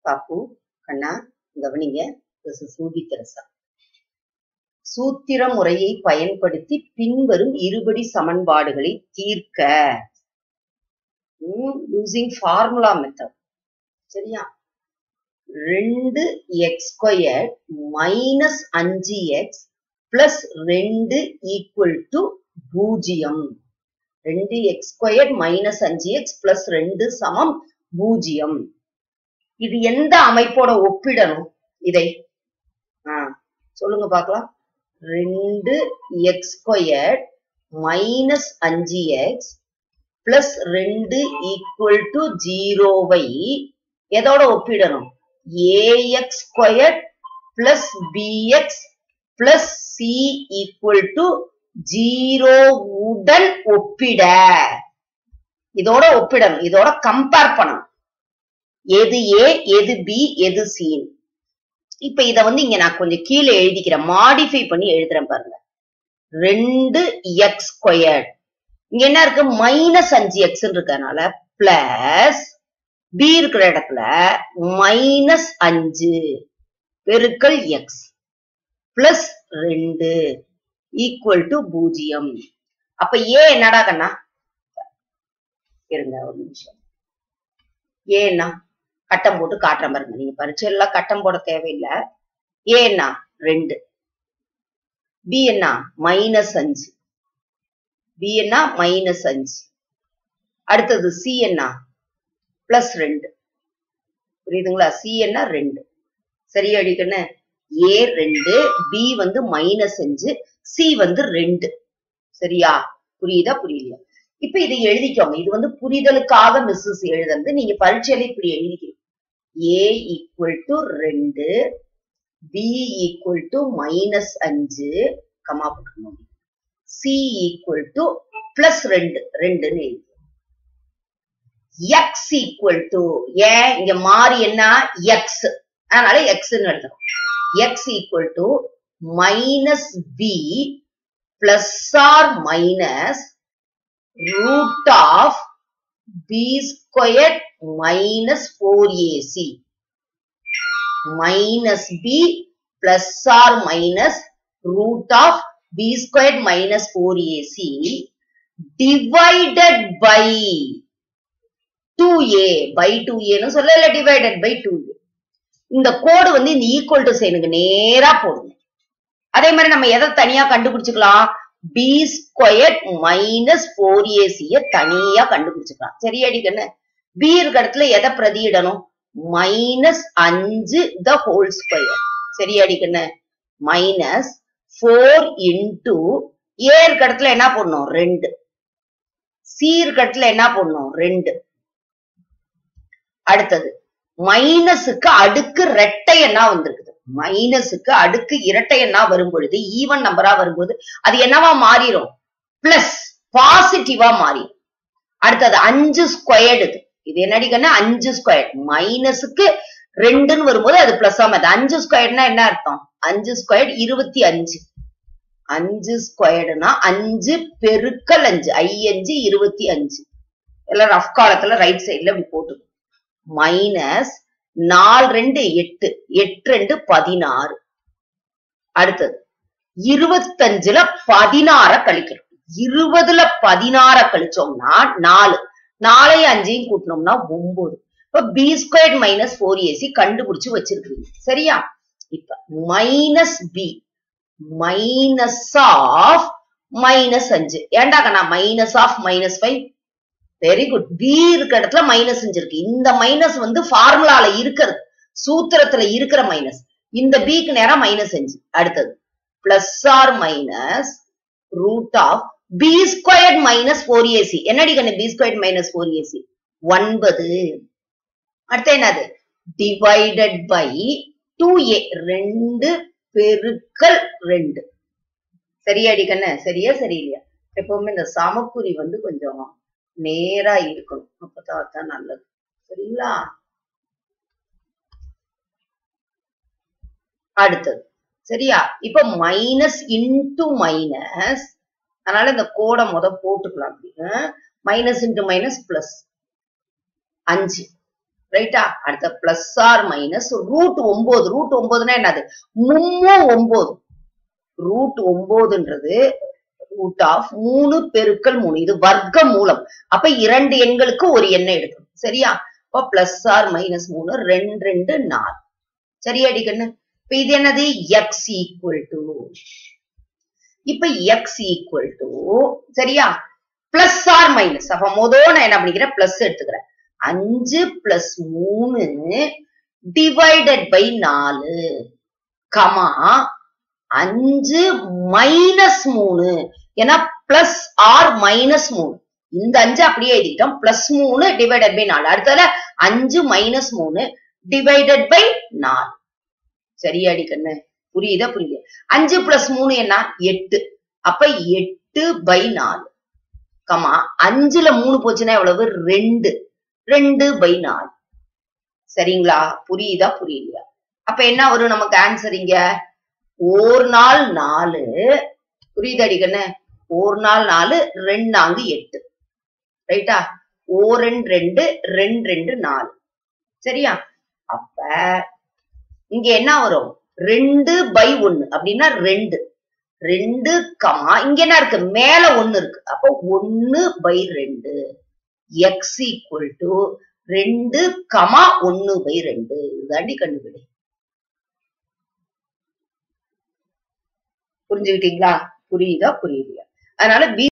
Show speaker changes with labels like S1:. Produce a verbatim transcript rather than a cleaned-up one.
S1: பாப்பு கண்ணா கவனிங்க. this is Ruby Teresa. சூத்திர முறையை பயன்படுத்தி பின்வரும் இருபடி சமன்பாடுகளை தீர்க்க. Using formula method. சரியா? ரெண்டு எக்ஸ் ஸ்கொயர் மைனஸ் அஞ்சு எக்ஸ் பிளஸ் ரெண்டு ஈக்குவல் டு பூஜ்ஜியம். ரெண்டு எக்ஸ் ஸ்கொயர் மைனஸ் அஞ்சு எக்ஸ் பிளஸ் ரெண்டு சமம் பூஜ்ஜியம். இது எந்த அமைப்போட ஒப்பிடணும்? இதை ஆஹ் சொல்லுங்க பாக்கலாம். ரெண்டு எக்ஸ் ஸ்கொயர் மைனஸ் அஞ்சு எக்ஸ் பிளஸ் ரெண்டு ஈக்குவல் டு ஜீரோவை எதோட ஒப்பிடணும்? A x square plus b x plus c equal to ஜீரோவுடன் ஒப்பிட. இதோட ஒப்பிடணும், இதோட கம்பேர் பண்ணணும். எது ஏ, எது பி, எது சி. இப்ப இத வந்து இங்க நான் கொஞ்சம் கீழே எழுதிக்கிறேன், மாடிஃபை பண்ணி எழுதுறேன் பாருங்க. ரெண்டு எக்ஸ் ஸ்கொயர் இங்க என்ன இருக்கு? மைனஸ் அஞ்சு எக்ஸ் இருக்கனால பிளஸ் பி இருக்கிற இடத்துல மைனஸ் அஞ்சு பெருக்கல் எக்ஸ் பிளஸ் ரெண்டு ஈக்குவல் டு பூஜ்ஜியம். அப்ப ஏ என்னடா கண்ணா? இருங்க ஒரு நிமிஷம். ஏன்னா கட்டம் போட்டு காட்டுறேன் பாருங்க. நீங்க பரீட்சை எல்லாம் கட்டம் போட தேவையில்லை. ஏன்னா ரெண்டு, பி என்ன மைனஸ் அஞ்சு, பி என்ன மைனஸ் அஞ்சு. அடுத்தது சி என்ன பிளஸ் ரெண்டு. புரியுதுங்களா? சி என்ன ரெண்டு. சரியா அடிக்கண்ணு? ஏ ரெண்டு, பி வந்து மைனஸ் அஞ்சு, சி வந்து ரெண்டு. சரியா? புரியுதா புரியலையா? இப்ப இதை எழுதிக்கோங்க. இது வந்து புரிதலுக்காக மிஸ்ஸஸ் எழுதுறது. நீங்க பரீட்சையில இப்படி எழுதிக்கணும். ஏ ஈக்குவல் டு ரெண்டு, பி ஈக்குவல் டு மைனஸ் அஞ்சு, கமா போட்டுக்கணும். சி ஈக்குவல் டு பிளஸ் ரெண்டு, ரெண்டுன்னு எழுதி. எக்ஸ் ஈக்குவல் டு, ஏன் இங்க மாறி என்ன? எக்ஸ், அதனால எக்ஸ்ன்னு எழுதணும். X equal to minus b plus or minus root of b squared minus four a c minus b plus or minus root of b squared minus four a c divided by two a by two a னு சொல்லல, divided by two a. இந்த கோடு வந்து இந்த equal to சைனுக்கு நேரா போடுங்க. அதே மாதிரி நம்ம எதை தனியா கண்டுபிடிச்சுக்கலாம்? b ஸ்கொயர் மைனஸ் போர் ஏசிய தனியா கண்டுபிடிச்சுக்கலாம். சரியாடி கண்ணு? b இருக்க இடத்துல எதை பிரதியிடணும்? மைனஸ் அஞ்சு த ஹோல் ஸ்கொயர். சரியாடி கண்ணு? மைனஸ் போர் இன்டு ஏ இருக்க இடத்துல என்ன பண்ணணும்? ரெண்டு. சி இருக்க இடத்துல என்ன பண்ணணும்? ரெண்டு. அடுத்தது மைனஸுக்கு அடுக்கு ரெட்டை என்ன வந்திருக்குது? மைனஸுக்கு அடுக்கு இரட்டை எண்ணா வரும் பொழுது, ஈவன் நம்பரா வரும்போது அது என்னவா மாறிடும்? பிளஸ் பாசிட்டிவா மாறிடும். அடுத்தது அஞ்சு ஸ்கொயர்டு. இது என்னடிக்கன்னா அஞ்சு ஸ்கொயர். மைனஸுக்கு ரெண்டுன்னு வரும்போது அது பிளஸ் ஆமாது. அஞ்சு ஸ்கொயர்னா என்ன அர்த்தம்? அஞ்சு ஸ்கொயர் இருபத்தி அஞ்சு. அஞ்சு ஸ்கொயர்டுனா அஞ்சு பெருக்கல் அஞ்சு, ஐ அஞ்சு இருபத்தி அஞ்சு. எல்லாம் ரஃப் காலத்துல ரைட் சைட்ல இப்படி போட்டு மைனஸ் நாலு ரெண்டு எட்டு, எட்டு ரெண்டு பதினாறு. அடுத்தது இருபத்தஞ்சுல பதினாற கழிக்கணும். இருபதுல பதினாற கழிச்சோம்னா நாலு, நாலையும் அஞ்சையும் கூட்டணும்னா ஒன்பது. இப்ப b square minus four a c கண்டுபிடிச்சு வச்சிருக்கீங்க. சரியா? இப்ப minus b minus of minus அஞ்சு. ஏண்டா கண்ணா minus of minus five? Very good. B இருக்க இடத்துல மைனஸ் அஞ்சு இருக்கு. இந்த மைனஸ் வந்து ஃபார்முலால இருக்கிறது, சூத்திரத்துல இருக்கிற மைனஸ். இந்த பிக்கு நேரம் மைனஸ் அஞ்சு. அடுத்தது plus or minus root of b square minus four a c. என்னடி கண்ணு? B square minus four a c ஒன்பது. அடுத்து என்னது? டிவைடட் பை டூ ஏ, ரெண்டு பெருக்கல் ரெண்டு. சரியாடி கண்ணு? சரியா சரியில்லையா? எப்பவுமே இந்த சமக்குறி வந்து கொஞ்சம் நேரா இருக்கணும், அப்பதான் நல்லது. சரிங்களா? அடுத்தது சரியா? இப்ப மைனஸ் இன்டு மைனஸ், அதனால இந்த கோடை முத போட்டுக்கலாம். மைனஸ் இன்டு மைனஸ் பிளஸ் அஞ்சு ரைட்டா? அடுத்த பிளஸ் ஆர் மைனஸ் ரூட் ஒன்பது. ரூட் ஒன்பதுன்னா என்னது? மும்மு ஒன்பது. ரூட் ஒன்பதுன்றது ரூட் ஆஃப் மூணு பெருக்கல் மூணு. இது வர்க்க மூலம். அப்ப இரண்டு எண்களுக்கு ஒரு எண்ணை எடுக்கணும். சரியா? அப்ப பிளஸ் ஆர் மைனஸ் மூணு ரெண்டு ரெண்டு நாலு. சரியாடி கண்ணு? இப்ப இது என்னது? எக்ஸ் ஈக்குவல் டு இப்ப எக்ஸ் ஈக்குவல் டு சரியா? Plus or minus. அப்ப மொதல் நான் என்ன பண்ணிக்கிறேன்? பிளஸ் எடுத்துக்கிறேன். அஞ்சு பிளஸ் மூணு டிவைடட் பை நாலு கமா அஞ்சு மைனஸ் மூணு. ஏன்னா பிளஸ் ஆர் மைனஸ் மூணு. இந்த அஞ்சு அப்படியே எழுதிட்டோம். பிளஸ் மூணு டிவைடட் பை நாலு. அடுத்ததுல அஞ்சு மைனஸ் மூணு டிவைடட் பை நாலு. சரியாடி கண்ணு? புரியுதா? புரியுது. அஞ்சு பிளஸ் மூணு என்ன? எட்டு. அப்ப எட்டு பை நாலு கமா அஞ்சுல மூணு போச்சுன்னா எவ்வளவு? ரெண்டு. ரெண்டு பை நாலு. சரிங்களா? புரியுதா? புரியலையா? அப்ப என்ன வரும் நமக்கு ஆன்சர் இங்க? ஒரு நாள் நாலு. புரியுதாடி கண்ணு? ஒரு நாள் நாலு ரெண்டு நான்கு எட்டு. ரைட்டா? ஓ ரெண்டு ரெண்டு ரெண்டு ரெண்டு நாலு. சரியா? அப்ப இங்க என்ன வரும்? ரெண்டு பை ஒன்னு அப்படின்னா ரெண்டு. ரெண்டு கமா இங்க என்ன இருக்கு? மேல ஒன்னு இருக்கு. அப்ப ஒன்னு பை ரெண்டு. எக்ஸ் ஈக்குவல் டு ரெண்டு கமா ஒன்னு பை ரெண்டு. இதாண்டி கண்டுபிடி. புரிஞ்சுக்கிட்டீங்களா? புரியுதா? புரியுதா? அதனால பி